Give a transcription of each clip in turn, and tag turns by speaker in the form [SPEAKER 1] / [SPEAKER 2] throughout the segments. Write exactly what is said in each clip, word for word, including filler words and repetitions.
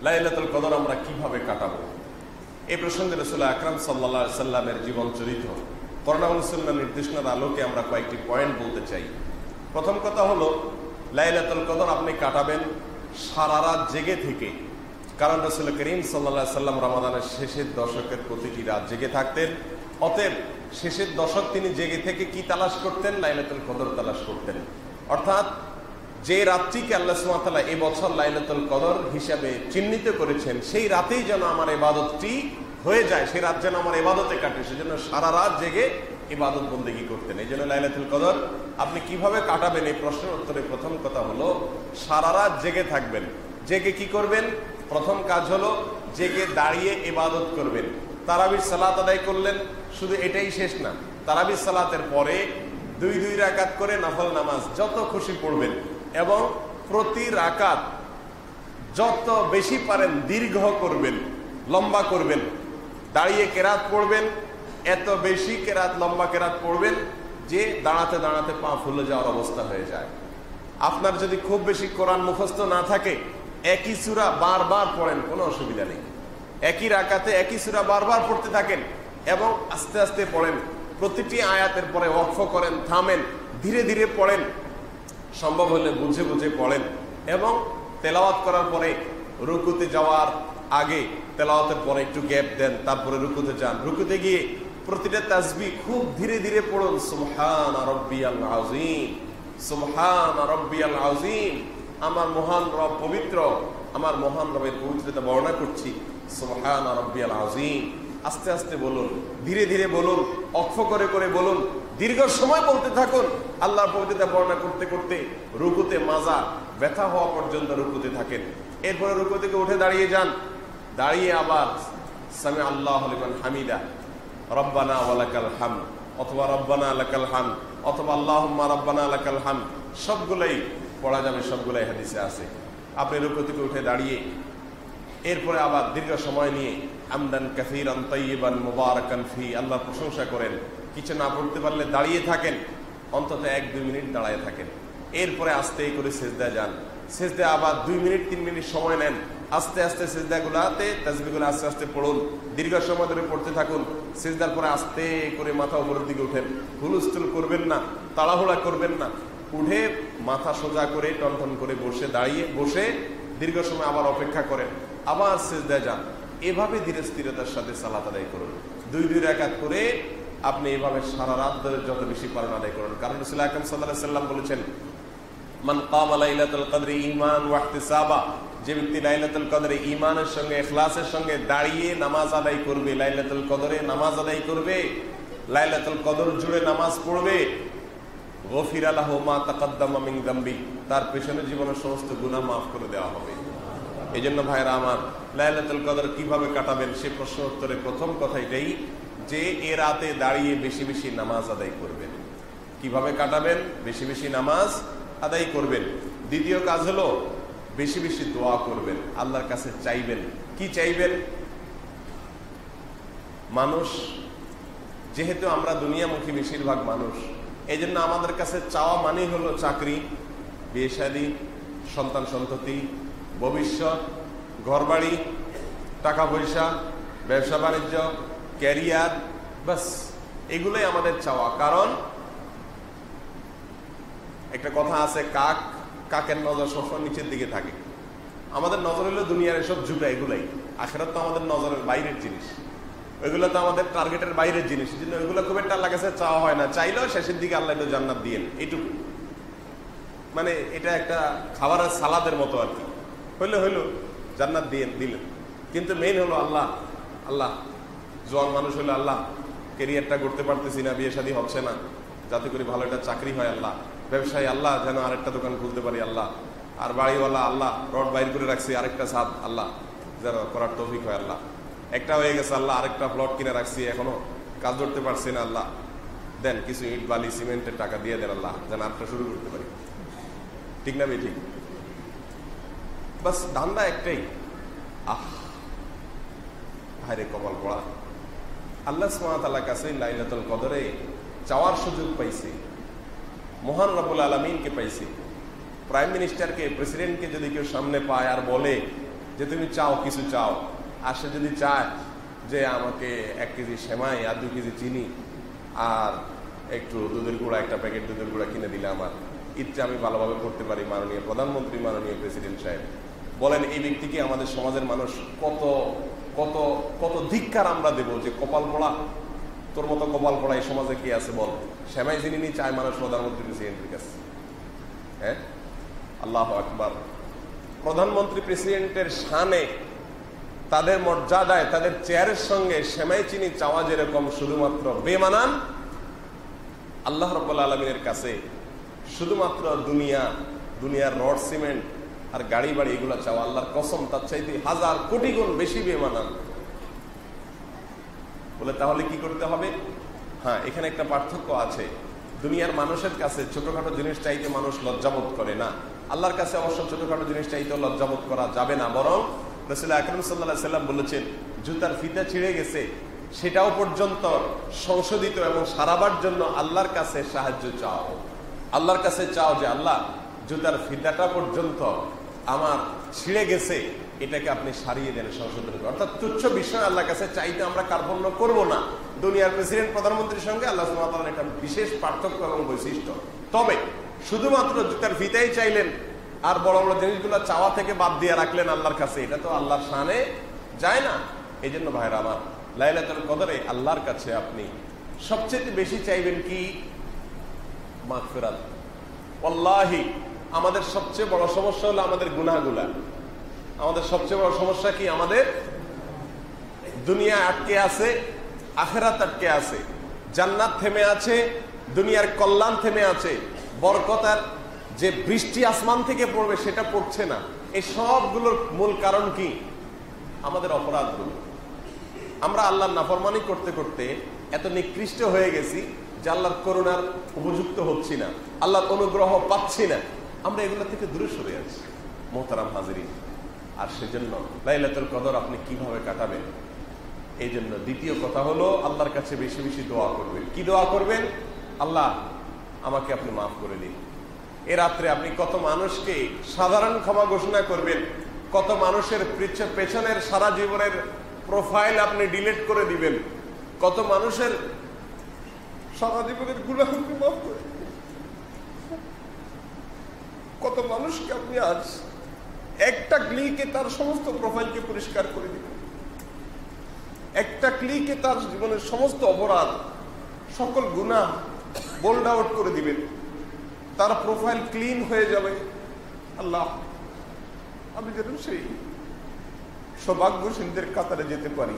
[SPEAKER 1] লাইলাতুল কদর আমরা কিভাবে কাটাবো, এই প্রসঙ্গে রাসূল আকরাম সাল্লাল্লাহু আলাইহি সাল্লামের জীবন চরিত্র, কোরআন ও সুন্নাহর নির্দেশনার আলোকে আমরা কয়েকটি পয়েন্ট বলতে চাই। প্রথম কথা হলো, লাইলাতুল কদর আপনি কাটাবেন সারা রাত জেগে থেকে, কারণ রাসূল করিম সাল্লাল্লাহু আলাইহি সাল্লাম রমাদানের শেষের দশকের প্রতিটি রাত জেগে থাকতেন। অতএব শেষের দশক তিনি জেগে থেকে কি তালাশ করতেন? লাইলাতুল কদর তালাশ করতেন। অর্থাৎ যে রাত্রিকে আল্লাহ সুবহানাহু ওয়া তাআলা এই বছর লাইলাতুল কদর হিসাবে চিহ্নিত করেছেন, সেই রাতেই যেন আমার ইবাদতটি হয়ে যায়, সেই রাত যেন আমার ইবাদতে কাটে, সেজন্য সারা রাত জেগে ইবাদত বন্দেগী করতেন। এই জন্য লাইলাতুল কদর আপনি কিভাবে কাটাবেন, এই প্রশ্নের উত্তরে প্রথম কথা হলো সারা রাত জেগে থাকবেন। জেগে কি করবেন? প্রথম কাজ হলো জেগে দাঁড়িয়ে ইবাদত করবেন। তারাবির সালাত আদায় করলেন, শুধু এটাই শেষ না, তারাবির সালাতের পরে দুই দুই রাকাত করে নফল নামাজ যত খুশি পড়বেন এবং প্রতি রাকাত যত বেশি পারেন দীর্ঘ করবেন, লম্বা করবেন। দাঁড়িয়ে কেরাত পড়বেন, এত বেশি কেরাত, লম্বা কেরাত পড়বেন যে দাঁড়াতে দাঁড়াতে পা ফুলে যাওয়ার অবস্থা হয়ে যায়। আপনার যদি খুব বেশি কোরআন মুখস্থ না থাকে, একই সূরা বারবার পড়েন, কোনো অসুবিধা নেই। একই রাকাতে একই সূরা বারবার পড়তে থাকেন এবং আস্তে আস্তে পড়েন। প্রতিটি আয়াতের পরে ওয়াকফ করেন, থামেন, ধীরে ধীরে পড়েন, সম্ভব হলে বুঝে বুঝে পড়েন এবং তেলাওয়াত করার পরে রুকুতে যাওয়ার আগে তেলাওয়াতের পরে একটু গ্যাপ দেন, তারপরে রুকুতে যান। রুকুতে গিয়ে প্রতিটা তাসবিহ খুব ধীরে ধীরে পড়ুন। সুবহান রাব্বিয়াল আযীম, সুবহান রাব্বিয়াল আযীম, আমার মহান রব পবিত্র, আমার মহান রবের পবিত্রতা বর্ণনা করছি, সুবহান রাব্বিয়াল আযীম। আস্তে আস্তে বলুন, ধীরে ধীরে বলুন, অক্ষ করে করে বলুন, দীর্ঘ সময় বলতে থাকুন। আল্লাহর পবিত্রতা বর্ণনা করতে করতে রুকুতে মাজা ব্যথা হওয়া পর্যন্ত রুকুতে থাকেন। এরপরে রুকু থেকে উঠে দাঁড়িয়ে যান, দাঁড়িয়ে আবার সামি আল্লাহু লিমান হামিদা, রব্বানা ওয়া লাকাল হামদ, অথবা রব্বানা লাকাল হামদ, অথবা আল্লাহুম্মা রব্বানা লাকাল হামদ, সবগুলাই পড়া যাবে, সবগুলাই হাদিসে আছে। আপনি রুকু থেকে উঠে দাঁড়িয়ে এরপরে আবার দীর্ঘ সময় নিয়ে হামদান কাসীরান তাইয়িবান মুবারাকান ফি, আল্লাহর প্রশংসা করেন। কিছু না পড়তে পারলে দাঁড়িয়ে থাকেন, অন্তত এক দুই মিনিট দাঁড়ায় থাকেন। এরপরে আস্তে করে সিজদায় যান, সিজদায় আবার দুই মিনিট তিন মিনিট সময় নেন, আস্তে আস্তে সিজদাগুলোতে তাসবিহগুলো আস্তে আস্তে পড়ুন, দীর্ঘ সময় ধরে পড়তে থাকুন। সিজদার পরে আস্তে করে মাথা উপরের দিকে উঠেন, হুলস্থুল করবেন না, তাড়াহুড়া করবেন না। উঠে মাথা সোজা করে টনটন করে বসে, দাঁড়িয়ে বসে দীর্ঘ সময় আবার অপেক্ষা করেন, আবার সিজদায় যান। এভাবে ধীরে স্থিরতার সাথে সালাত আদায় করুন, দুই দুই রাকাত করে আপনি এভাবে সারা রাত ধরে যত বেশি পারেন আদায় করুন। কারণ রাসূল আকরাম সাল্লাল্লাহু আলাইহি সাল্লাম বলেছেন, মান কামা লাইলাতুল কদরি ঈমান ওয়া ইহতিসাবা, যে ব্যক্তি লাইলাতুল কদরে ঈমানের সঙ্গে ইখলাসের সঙ্গে দাঁড়িয়ে নামাজ আদায় করবে, লাইলাতুল কদরে নামাজ আদায় করবে, লাইলাতুল কদর জুড়ে নামাজ পড়বে, গফিরা লাহু মা তাকাদ্দামা মিন যামবি, তার পেছনের জীবনের সমস্ত গুনাহ মাফ করে দেওয়া হবে। এই জন্য ভাইরা আমার, লাইলাতুল কদর কিভাবে কাটাবেন সে প্রশ্ন উত্তরে প্রথম কথা এটাই যে এ রাতে দাঁড়িয়ে বেশি বেশি নামাজ আদায় করবেন। কিভাবে কাটাবেন? বেশি বেশি নামাজ আদায় করবেন। দ্বিতীয় কাজ হলো বেশি বেশি দোয়া করবেন, আল্লাহর কাছে চাইবেন। কি চাইবেন? মানুষ যেহেতু আমরা দুনিয়ামুখী বেশিরভাগ মানুষ, এই জন্য আমাদের কাছে চাওয়া মানেই হলো চাকরি, বিয়ে শাদী, সন্তান সন্ততি, ভবিষ্যৎ, ঘরবাড়ি, টাকা পয়সা, ব্যবসা বাণিজ্য, ক্যারিয়ার, বাস এগুলোই আমাদের চাওয়া। কারণ একটা কথা আছে, কাক কাকের নজর সবসময় নিচের দিকে থাকে। আমাদের নজর হলো দুনিয়ার এসব জুটা, এগুলাই। আখিরাত তো আমাদের নজরের বাইরের জিনিস, ওইগুলো তো আমাদের টার্গেটের বাইরের জিনিস, জন্য ওইগুলো খুব একটা আল্লাহর কাছে চাওয়া হয় না। চাইলেও শেষের দিকে আল্লাহ একটু জান্নাত দিয়েন, এইটুকু। মানে এটা একটা খাবারের সালাদের মতো আর কি, হইলে হইলো জান্নাত দিয়েন, দিলেন। কিন্তু মেইন হলো আল্লাহ, আল্লাহ জোয়ান মানুষ হলো আল্লাহ, কেরিয়ারটা করতে পারতেছি না, বিয়ে শাদী হচ্ছে না, যাতে করে ভালো একটা চাকরি হয় আল্লাহ, ব্যবসায়ী আল্লাহ যেন আরেকটা দোকান খুলতে পারি আল্লাহ, আর বাড়িওয়ালা আল্লাহ রড বাইর করে রাখছি আরেকটা ছাদ আল্লাহ যেন করার তৌফিক হয় আল্লাহ, একটা হয়ে গেছে আল্লাহ, আরেকটা প্লট কিনে রাখছি এখনো কাজ ধরতে পারছি না আল্লাহ, দেন কিছু ইট বালি সিমেন্টের টাকা দিয়ে দেন আল্লাহ যেন আরেকটা শুরু করতে পারি। ঠিক না? ঠিক। বাস ধান্দা একটাই, আহ ভাইরে কপাল পড়া, আল্লাহ সুবহানাহু ওয়া তাআলার কাছে লাইলাতুল কদরে চাওয়ার সুযোগ পাইছে, মহান রব্বুল আলামিনকে পাইছে। প্রাইম মিনিস্টারকে, প্রেসিডেন্টকে যদি কেউ সামনে পায় আর বলে যে তুমি চাও কিছু চাও, আর সে যদি চায় যে আমাকে এক কেজি সেমাই আর দুই কেজি চিনি আর একটু দুধের গুঁড়া, একটা প্যাকেট দুধের গুঁড়া কিনে দিলে আমার ইচ্ছা আমি ভালোভাবে করতে পারি, মাননীয় প্রধানমন্ত্রী, মাননীয় প্রেসিডেন্ট সাহেব, বলেন এই ব্যক্তিকে আমাদের সমাজের মানুষ কত কত কত ধিক্কার আমরা দেব যে কপাল পড়া, তোর মতো কপাল পড়া এই সমাজে কি আছে বল, সেমাই চিনি নি চায় মানুষ প্রধানমন্ত্রী প্রেসিডেন্টের কাছে। হ্যাঁ, আল্লাহ আকবার। প্রধানমন্ত্রী প্রেসিডেন্টের শানে, তাদের মর্যাদায়, তাদের চেয়ারের সঙ্গে সেমাই চিনি চাওয়া যেরকম শুধুমাত্র বেমানান, আল্লাহ রাব্বুল আলামিনের কাছে শুধুমাত্র দুনিয়া দুনিয়ার রড সিমেন্ট আর গাড়ি বাড়ি এগুলো চাওয়া আল্লাহর কসম তার চাইতে হাজার কোটি গুণ বেশি বেমানান। বলে তাহলে কি করতে হবে? হ্যাঁ, এখানে একটা পার্থক্য আছে। দুনিয়ার মানুষের কাছে ছোটখাটো জিনিস চাইতে মানুষ লজ্জাবোধ করে না, আল্লাহর কাছে অবশ্য ছোটখাটো জিনিস চাইতেও লজ্জাবোধ করা যাবে না, বরং রাসূল আকরাম সাল্লাল্লাহু আলাইহি সাল্লাম বলেছেন জুতার ফিতা ছিঁড়ে গেছে সেটাও পর্যন্ত সংশোধিত এবং সারাবার জন্য আল্লাহর কাছে সাহায্য চাও, আল্লাহর কাছে চাও যে আল্লাহ জুতার ফিতাটা পর্যন্ত আমার ছিঁড়ে গেছে, এটাকে আপনি সারিয়ে দেন, সংশোধন করেন। অর্থাৎ তুচ্ছ বিষয় আল্লাহর কাছে চাইতে আমরা কার্পণ্য করব না। দুনিয়ার প্রেসিডেন্ট প্রধানমন্ত্রীর সঙ্গে আল্লাহ সুবহানাহু ওয়া তাআলার একটা বিশেষ পার্থক্য এবং বৈশিষ্ট্য। তবে শুধুমাত্র জুতার ফিতাই চাইলেন আর বড় বড় জিনিসগুলো চাওয়া থেকে বাদ দিয়ে রাখলেন আল্লাহর কাছে, এটা তো আল্লাহর শানে যায় না। এই জন্য ভাইরা আমার, লাইলাতুল কদরে আল্লাহর কাছে আপনি সবচেয়ে বেশি চাইবেন কি? মাগফিরাত। ওয়াল্লাহি আমাদের সবচেয়ে বড় সমস্যা হলো আমাদের গুনাহগুলা। আমাদের সবচেয়ে বড় সমস্যা কি? আমাদের দুনিয়া আটকে আছে, আখিরাত আটকে আছে, জান্নাত থেমে আছে, দুনিয়ার কল্যাণ থেমে আছে, বরকতার যে বৃষ্টি আসমান থেকে পড়বে সেটা পড়ছে না। এই সবগুলোর মূল কারণ কি? আমাদের অপরাধগুলো। আমরা আল্লাহর নাফরমানি করতে করতে এত নিকৃষ্ট হয়ে গেছি যে আল্লাহর করুণার উপযুক্ত হচ্ছি না, আল্লাহর অনুগ্রহ পাচ্ছি না, আমরা এগুলো থেকে দূরে সরে আছি মোহতারাম হাজিরিন। আর সেজন্য লাইলাতুল কদর আপনি কিভাবে কাটাবেন? এই জন্য দ্বিতীয় কথা হলো আল্লাহর কাছে বেশি বেশি দোয়া করবেন। কি দোয়া করবেন? আল্লাহ আমাকে আপনি মাফ করে দিন। এ রাত্রে আপনি কত মানুষকে সাধারণ ক্ষমা ঘোষণা করবেন, কত মানুষের পেছনের সারা জীবনের প্রোফাইল আপনি ডিলিট করে দিবেন, কত মানুষের সারা জীবনের গুনাহকে মাফ করে দিবেন, কত মানুষকে আপনি আজ একটা ক্লিকে তার সমস্ত প্রোফাইলকে পরিষ্কার করে দিবেন, একটা ক্লিকে তার জীবনের সমস্ত অপরাধ, সকল গুনাহ বোল্ড আউট করে দিবেন, তার প্রোফাইল ক্লিন হয়ে যাবে। আল্লাহ আমি যেন সেই সৌভাগ্যশীলদের কাতারে যেতে পারি,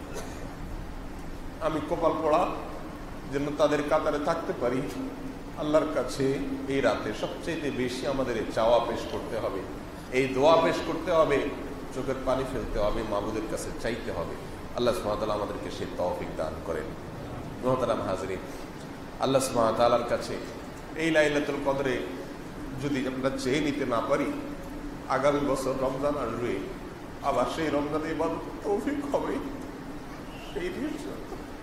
[SPEAKER 1] আমি কপাল পড়া যেন তাদের কাতারে থাকতে পারি। আল্লাহর কাছে এই রাতে সবচেয়ে বেশি আমাদের চাওয়া পেশ করতে হবে, এই দোয়া পেশ করতে হবে, চোখের পানি ফেলতে হবে, মাবুদের কাছে চাইতে হবে। আল্লাহ সুবহানাহু ওয়া তাআলা আমাদেরকে সেই তৌফিক দান করেন। মুহতারাম হাজিরিন, আল্লাহ সুবহানাহু ওয়া তাআলার কাছে এই লাইলাতুল কদরে যদি আমরা চেয়ে নিতে না পারি, আগামী বছর রমজান আসবে, আবার সেই রমজানে ইবাদত তৌফিক হবে, সেই নিশ্চয়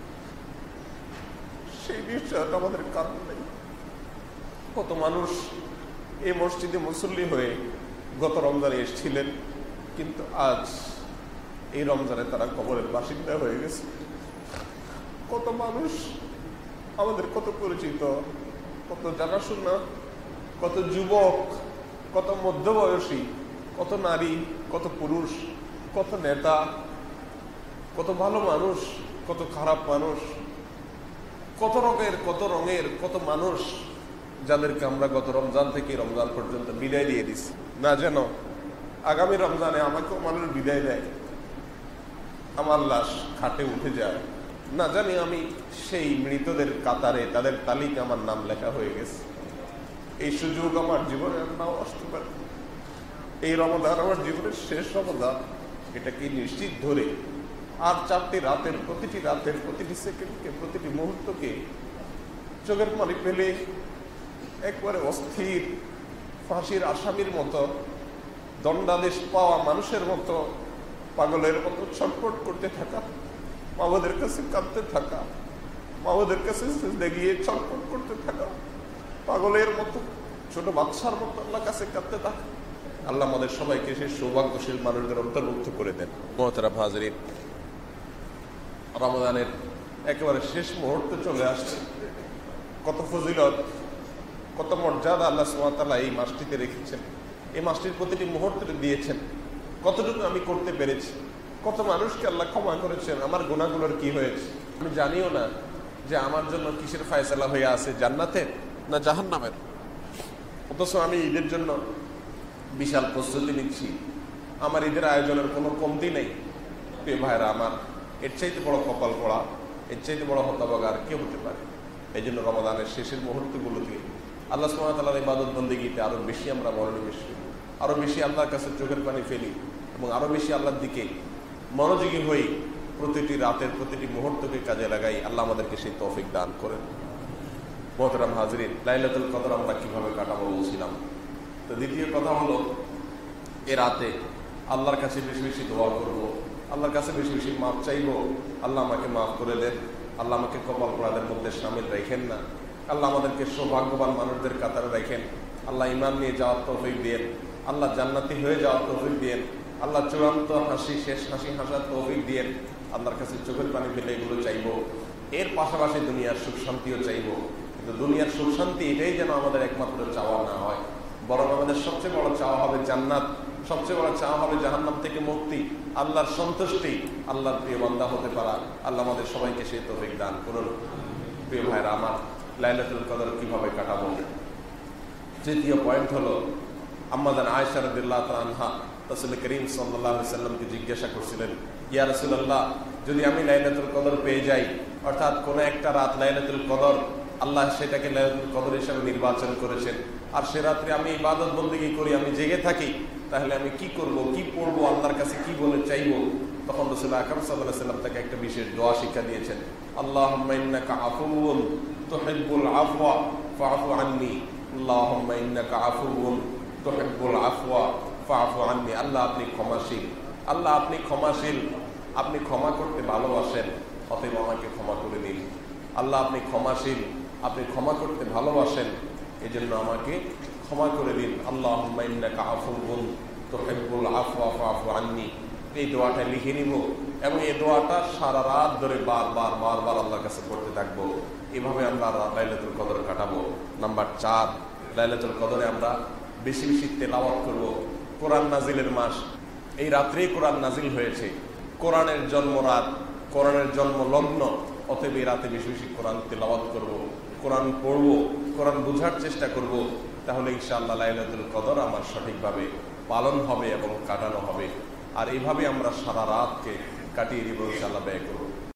[SPEAKER 1] সেই নিশ্চয়তা আমাদের কারণ নেই। কত মানুষ এই মসজিদে মুসল্লি হয়ে গত রমজানে এসেছিলেন, কিন্তু আজ এই রমজানে তারা কবরের বাসিন্দা হয়ে গেছে। কত মানুষ আমাদের কত পরিচিত, কত জানাশোনা, কত যুবক, কত মধ্যবয়সী, কত নারী, কত পুরুষ, কত নেতা, কত ভালো মানুষ, কত খারাপ মানুষ, কত রঙের কত রঙের কত মানুষ, যাদেরকে আমরা গত রমজান থেকে রমজান পর্যন্ত বিদায় দিয়ে দিচ্ছি, না যেন আগামী রমজানে আমাকেও মানুষ বিদায় দেয়, আমার লাশ খাটে উঠে যায়, না জানি আমি সেই মৃতদের কাতারে, তাদের তালিকা আমার নাম লেখা হয়ে গেছে। এই সুযোগ আমার জীবনে নাও আসতে পারে। এই রমজান আমার জীবনের শেষ রমজান, এটাকে নিশ্চিত ধরে আর চারটি রাতের, প্রতিটি রাতের প্রতিটি সেকেন্ডকে, প্রতিটি মুহূর্তকে চোখের পানি পেলে একবারে অস্থির ফাঁসির আসামির মতো, দণ্ডাদেশ পাওয়া মানুষের মতো, পাগলের মতো ছটফট করতে থাকা, মাওদের কাছে কাঁদতে থাকা, মাওদের কাছে সিজদা গিয়ে ছটফট করতে থাকা, পাগলের মতো, ছোট বাচ্চার মতো আল্লাহর কাছে কাঁদতে থাকা, আল্লাহ আমাদের সবাইকে সেই সৌভাগ্যশীল মানুষদের অন্তর্ভুক্ত করে দেন। মুহতারাম হাজরিন, রমাদানের একেবারে শেষ মুহূর্তে চলে আসছে। কত ফজিলত, কত মর্যাদা আল্লাহ সুবহানাহু ওয়া তাআলা এই মাসটিতে রেখেছেন, এই মাসটির প্রতিটি মুহূর্তে দিয়েছেন। কতটুকু আমি করতে পেরেছি, কত মানুষকে আল্লাহ ক্ষমা করেছেন, আমার গুনাহগুলোর কি হয়েছে আমি জানিও না যে আমার জন্য কিসের ফয়সালা হয়ে আছে, জান্নাতের না জাহান্নামের। অথচ আমি ঈদের জন্য বিশাল প্রস্তুতি নিচ্ছি, আমার ঈদের আয়োজনের কোনো কমতি নেই। প্রিয় ভাইরা আমার, এর চাইতে বড় কপাল পড়া, এর চাইতে বড় হতভাগা আর কে হতে পারে? এই জন্য রমাদানের শেষের মুহূর্তগুলোতে আল্লাহ সুবহানাহু ওয়া তাআলার ইবাদত বন্দেগীতে আরো বেশি আমরা মনোনিবেশ করি, আরো বেশি আল্লাহর কাছে চোখের পানি ফেলি এবং আরো বেশি আল্লাহর দিকে মনোযোগী হই। প্রতিটি রাতের প্রতিটি মুহূর্তকে কাজে লাগাই। আল্লাহ আমাদেরকে সেই তৌফিক দান করেন। মুহতারাম হাজরিন, লাইলাতুল কদর আমরা কিভাবে কাটাবো বলছিলাম। তো দ্বিতীয় কথা হলো, এ রাতে আল্লাহর কাছে বেশি বেশি দোয়া করব, আল্লাহর কাছে বেশি বেশি মাফ চাইব। আল্লাহ আমাকে মাফ করে দেন, আল্লাহ আমাকে কপাল পোড়াদের মধ্যে সামিল রাখেন না, আল্লাহ আমাদেরকে সৌভাগ্যবান মানুষদের কাতারে রাখেন। আল্লাহ ইমান নিয়ে যাওয়ার তৌফিক দেন, আল্লাহ জান্নাতি হয়ে যাওয়ার তৌফিক দেন, আল্লাহ চূড়ান্ত হাসি শেষ হাসি হাসার তৌফিক দেন। আল্লাহর কাছে চোখের পানি ফেলে এগুলো চাইব। এর পাশাপাশি দুনিয়ার সুখ শান্তিও চাইব, কিন্তু দুনিয়ার সুখ শান্তি এটাই যেন আমাদের একমাত্র চাওয়া না হয়, বরং আমাদের সবচেয়ে বড় চাওয়া হবে জান্নাত, সবচেয়ে বড় চাওয়া হবে জাহান্নাম থেকে মুক্তি, আল্লাহর সন্তুষ্টি, আল্লাহর প্রিয় বান্দা হতে পারা। আল্লাহ আমাদের সবাইকে সেই তৌফিক দান করুন। প্রিয় ভাইরা আমার, লাইলাতুল কদর কিভাবে কাটাবো? তৃতীয় পয়েন্ট হলো, আম্মাজান আয়েশা রাদিয়াল্লাহু তাআলা আনহা রাসূল করিম সাল্লাল্লাহু আলাইহি ওয়াসাল্লামকে জিজ্ঞাসা করছিলেন, ইয়া রাসূলুল্লাহ, যদি আমি লাইলাতুল কদর পেয়ে যাই, অর্থাৎ কোন একটা রাত লাইলাতুল কদর, আল্লাহ সেটাকে লাইলাতুল কদর হিসেবে নির্বাচন করেছেন, আর সে রাত্রে আমি ইবাদত বন্দেগী করি, আমি জেগে থাকি, তাহলে আমি কি করব, কি পড়বো, আল্লাহর কাছে কি বলে চাইবো? তখন রাসূল আকরাম সাল্লাল্লাহু আলাইহি ওয়াসাল্লাম তাকে একটা বিশেষ দোয়া শিক্ষা দিয়েছেন। আল্লাহুম্মা ইন্নাকা আফুউন তুহিব্বুল আফওয়া ফাআফু আন্নী, আল্লাহুম্মা ইন্নাকা আফুউন তুহিব্বুল আফওয়া ফাআফু আন্নী। আল্লাহ আপনি ক্ষমাশীল, আল্লাহ আপনি ক্ষমাশীল, আপনি ক্ষমা করতে ভালোবাসেন, অতএব আমাকে ক্ষমা করে দিন। আল্লাহ আপনি ক্ষমাশীল, আপনি ক্ষমা করতে ভালোবাসেন, এই জন্য আমাকে ক্ষমা করে দিন। আল্লাহুম্মা ইন্নাকা আফুউন তুহিব্বুল আফওয়া ফাআফু আন্নী। এই দোয়াটা লিখে নিব এবং এই দোয়াটা সারা রাত ধরে বারবার বারবার আল্লাহর কাছে পড়তে থাকবো। এভাবে আমরা লাইলাতুল কদর কাটাবো। নাম্বার চার, লাইলাতুল কদরে আমরা বেশি বেশি তেলাওয়াত করব। কোরআন নাজিলের মাস, এই রাত্রেই কোরআন নাজিল হয়েছে, কোরআনের জন্ম রাত, কোরআনের জন্ম লগ্ন, অতএব এই রাতে বেশি বেশি কোরআন তেলাওয়াত করব, কোরআন পড়ব, কোরআন বোঝার চেষ্টা করব। তাহলে ইনশাআল্লাহ লাইলাতুল কদর আমার সঠিকভাবে পালন হবে এবং কাটানো হবে। আর এইভাবে আমরা সারা রাতকে কাটিয়ে দিব, ইনশাআল্লাহ ব্যয় করব।